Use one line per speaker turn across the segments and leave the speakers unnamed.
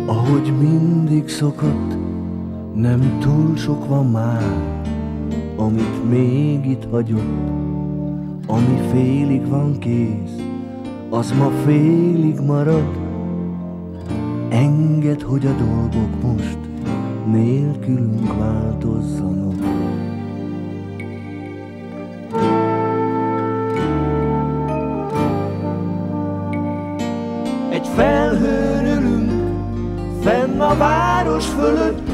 Ahogy mindig szokott, nem túl sok van már, amit még itt hagyott. Ami félig van kész, az ma félig marad. Engedd, hogy a dolgok most nélkülünk változzanak. Egy felhőn ülünk, fenn a város fölött,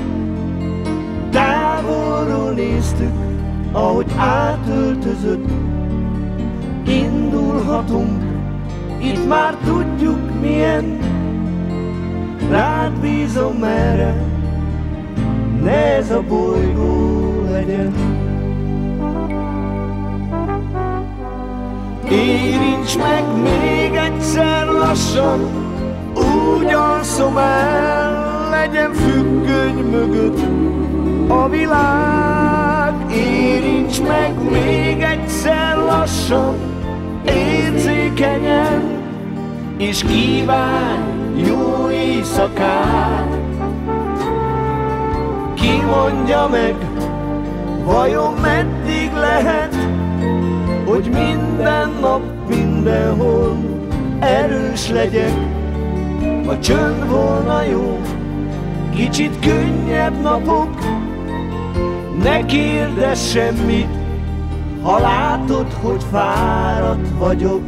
távolról néztük, ahogy átöltözött. Indulhatunk, itt már tudjuk milyen, rád bízom merre, ne ez a bolygó legyen. Érints meg még egyszer lassan, úgy alszom el, legyen függöny mögött a világ. Érints meg még egyszer lassan, érzékenyen, és kívánj jó éjszakát. Ki mondja meg, vajon meddig lehet, hogy minden nap, mindenhol erős legyek? Ha csönd volna jó, kicsit könnyebb napok, ne kérdezz semmit, ha látod, hogy fáradt vagyok.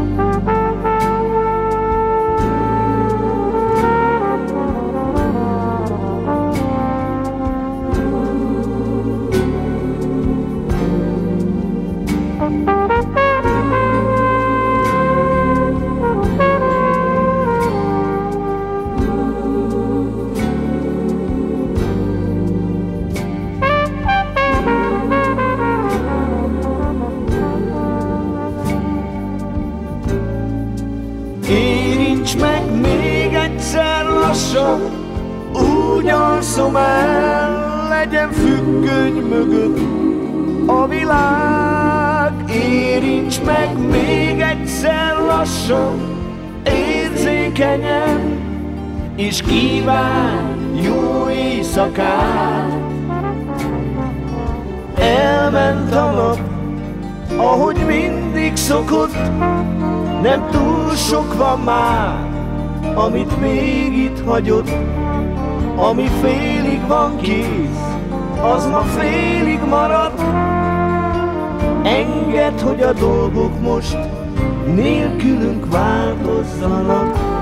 Érints meg még egyszer lassan, úgy alszom el, legyen függöny mögött a világ. Érints meg még egyszer lassan, érzékenyen, és kívánj jó éjszakát. Elment a nap, ahogy mindig szokott, nem túl sok van már, amit még itt hagyott. Ami félig van kész, az ma félig marad. Engedd, hogy a dolgok most nélkülünk változzanak.